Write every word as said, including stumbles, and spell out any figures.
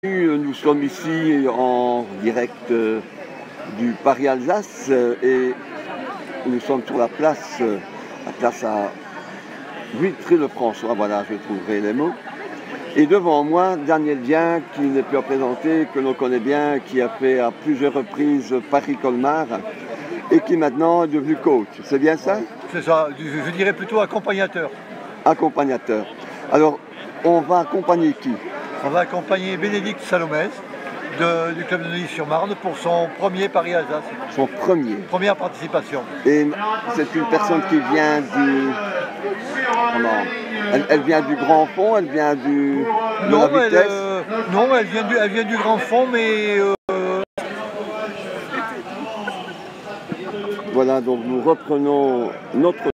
Nous sommes ici en direct euh, du Paris-Alsace euh, et nous sommes sur la place, euh, la place à Vitry-le-François, voilà, je trouverai les mots. Et devant moi, Daniel Dien, qui n'est plus à présenter, que l'on connaît bien, qui a fait à plusieurs reprises Paris-Colmar et qui maintenant est devenu coach. C'est bien ça? C'est ça, je dirais plutôt accompagnateur. Accompagnateur. Alors, on va accompagner qui? On va accompagner Bénédicte Salomès de, du club de Neuilly-sur-Marne pour son premier Paris-Alsace. Son premier. Première participation. Et c'est une personne qui vient du... Comment elle, elle vient du Grand Fond, elle vient du... de non, la vitesse. Elle, euh, non, elle vient du, elle vient du Grand Fond, mais... Euh... Voilà, donc nous reprenons notre